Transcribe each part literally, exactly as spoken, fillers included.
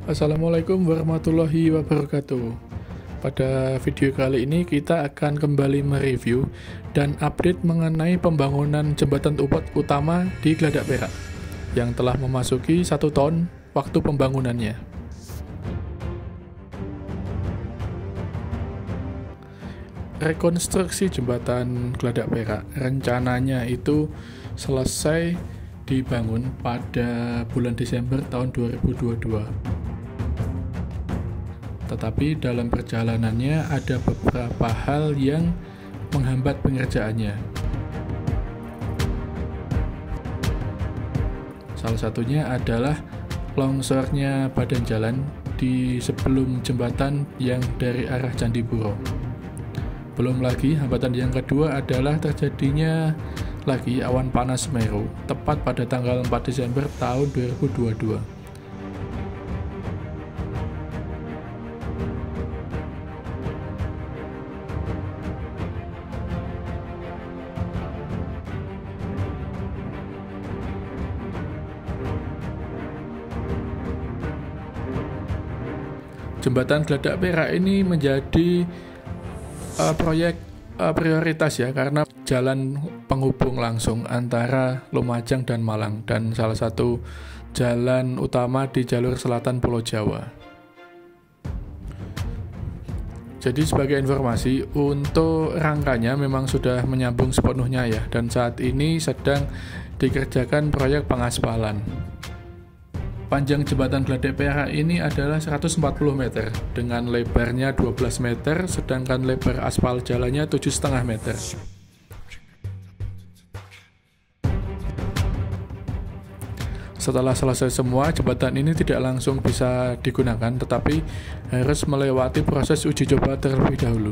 Assalamualaikum warahmatullahi wabarakatuh. Pada video kali ini kita akan kembali mereview dan update mengenai pembangunan jembatan utama di Gladak Perak yang telah memasuki satu tahun waktu pembangunannya. Rekonstruksi jembatan Gladak Perak rencananya itu selesai dibangun pada bulan Desember tahun dua ribu dua puluh dua. Tetapi dalam perjalanannya ada beberapa hal yang menghambat pengerjaannya. Salah satunya adalah longsornya badan jalan di sebelum jembatan yang dari arah Candipuro. Belum lagi hambatan yang kedua adalah terjadinya lagi awan panas Semeru tepat pada tanggal empat Desember tahun dua ribu dua puluh dua. Jembatan Gladak Perak ini menjadi uh, proyek uh, prioritas ya, karena jalan penghubung langsung antara Lumajang dan Malang, dan salah satu jalan utama di jalur selatan Pulau Jawa. Jadi sebagai informasi, untuk rangkanya memang sudah menyambung sepenuhnya ya, dan saat ini sedang dikerjakan proyek pengaspalan. Panjang jembatan Gladak Perak ini adalah seratus empat puluh meter dengan lebarnya dua belas meter, sedangkan lebar aspal jalannya tujuh koma lima meter. Setelah selesai semua, jembatan ini tidak langsung bisa digunakan, tetapi harus melewati proses uji coba terlebih dahulu.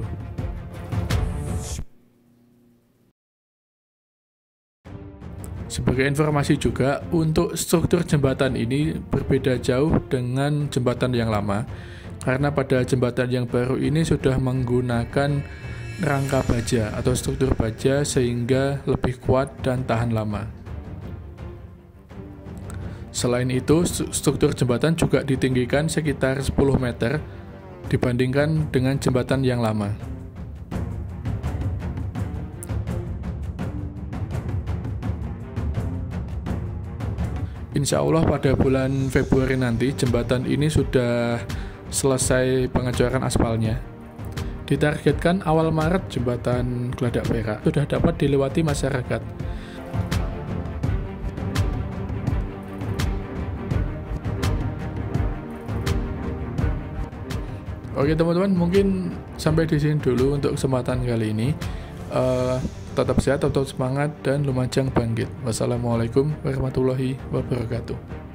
Sebagai informasi juga, untuk struktur jembatan ini berbeda jauh dengan jembatan yang lama, karena pada jembatan yang baru ini sudah menggunakan rangka baja atau struktur baja sehingga lebih kuat dan tahan lama. Selain itu, struktur jembatan juga ditinggikan sekitar sepuluh meter dibandingkan dengan jembatan yang lama. Insya Allah pada bulan Februari nanti jembatan ini sudah selesai pengecoran aspalnya. Ditargetkan awal Maret jembatan Gladak Perak sudah dapat dilewati masyarakat. Oke teman-teman, mungkin sampai di sini dulu untuk kesempatan kali ini. Uh, Tetap sehat, tetap semangat, dan Lumajang bangkit. Wassalamualaikum warahmatullahi wabarakatuh.